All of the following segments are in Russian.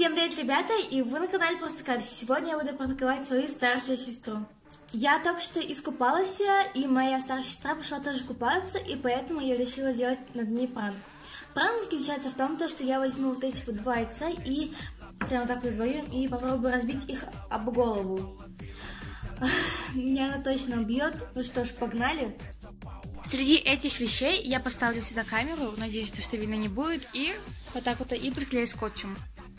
Всем привет, ребята, и вы на канале Просто Катя. Сегодня я буду пранковать свою старшую сестру. Я только что искупалась, и моя старшая сестра пошла тоже купаться, и поэтому я решила сделать над ней пранк. Пранк заключается в том, что я возьму вот эти вот два яйца и прямо так вот вдвоем и попробую разбить их об голову. Меня она точно убьет. Ну что ж, погнали. Среди этих вещей я поставлю сюда камеру, надеюсь, что видно не будет, и вот так вот и приклею скотчем.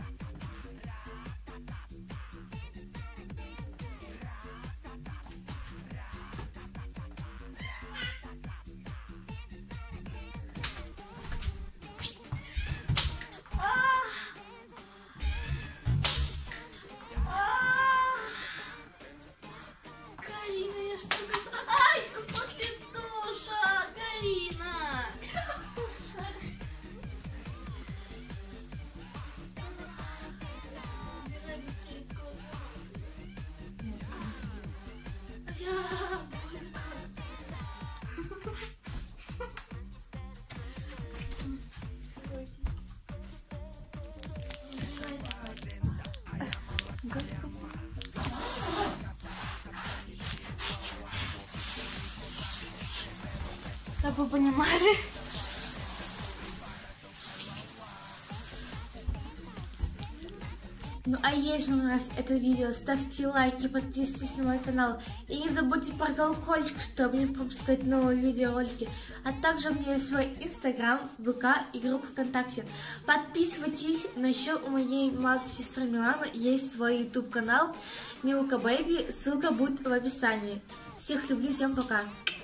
Господи. Как вы понимали? Ну а если вам нравится это видео, ставьте лайки, подписывайтесь на мой канал. И не забудьте про колокольчик, чтобы не пропускать новые видеоролики. А также у меня есть свой инстаграм, ВК и группа ВКонтакте. Подписывайтесь, но еще у моей младшей сестры Миланы есть свой YouTube канал Milka Baby, ссылка будет в описании. Всех люблю, всем пока.